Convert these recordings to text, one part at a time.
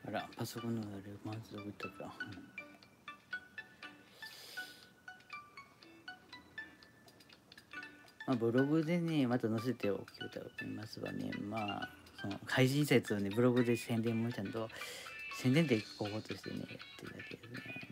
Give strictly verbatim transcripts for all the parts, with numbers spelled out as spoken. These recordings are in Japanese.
あら、パソコンのあれ満足とか。まあ、ブログでね、また載せておきたいと思いますわね。まあ、その配信したやつをね、ブログで宣伝もちゃんと、宣伝で候補としてね、やってるだけですね。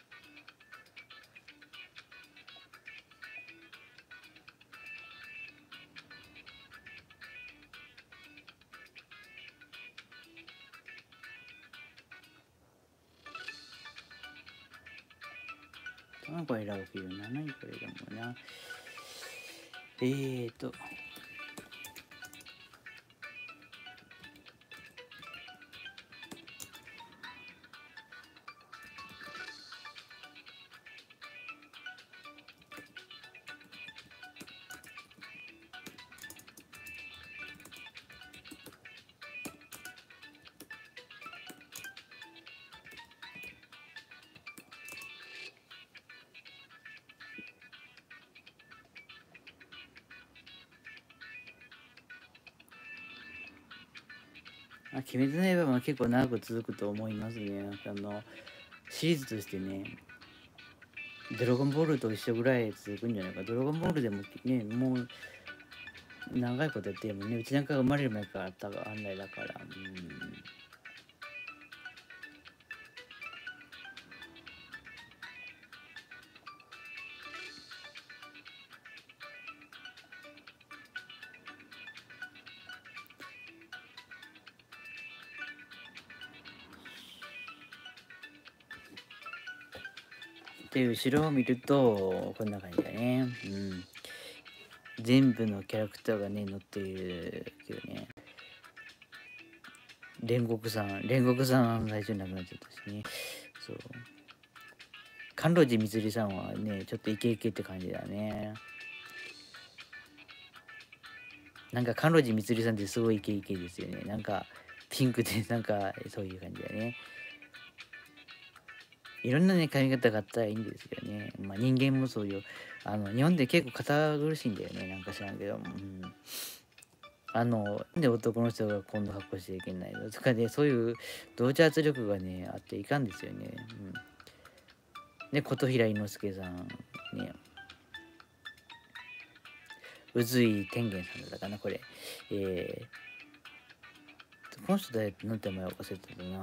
卵選ぶけどな、何これでもな。えーと、あ、鬼滅の刃も結構長く続くと思いますね。あの、シリーズとしてね、ドラゴンボールと一緒ぐらい続くんじゃないか。ドラゴンボールでもね、もう長いことやってるもんね。うちなんかが生まれる前からあったが案内だから。うん。で、後ろを見ると、こんな感じだね。うん。全部のキャラクターがね、載っているけどね。煉獄さん、煉獄さん最初に亡くなっちゃったしね。そう。甘露寺みつりさんはね、ちょっとイケイケって感じだね。なんか甘露寺みつりさんってすごいイケイケですよね。なんかピンクでなんかそういう感じだね。いろんなね髪型があったらいいんですよね。まあ人間もそういう、あの日本で結構堅苦しいんだよね。なんか知らんけど。うん、あの、なんで男の人がこんな格好しちゃいけないのとかね、そういう同調圧力がね、あっていかんですよね。うん。で、琴平猪之助さん、ね、宇髄天元さんだったかな、これ。えー、この人誰の名前を忘れてたな。うん、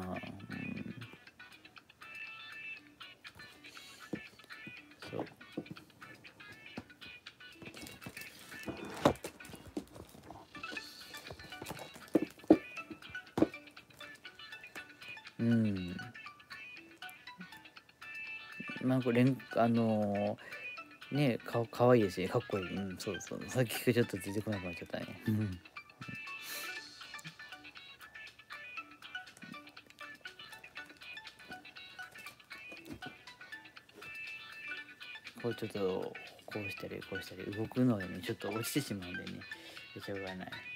そう。うん。まあ、これ、あのー、ね、かかわいいですね。かっこいい。うん、そうそう。さっきからちょっと出てこなくなっちゃったね。うん。こうちょっと、こうしたり、こうしたり、動くのでね、ちょっと落ちてしまうんでね、しょうがない。